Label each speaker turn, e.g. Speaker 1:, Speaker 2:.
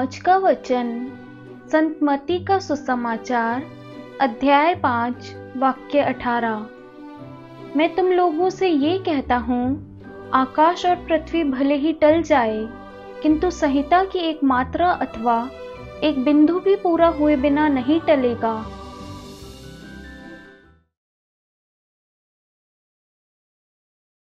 Speaker 1: आज का वचन संत मत्ती का सुसमाचार अध्याय 5 वाक्य 18। मैं तुम लोगों से ये कहता हूँ, आकाश और पृथ्वी भले ही टल जाए, किंतु संहिता की एक मात्रा अथवा एक बिंदु भी पूरा हुए बिना नहीं टलेगा।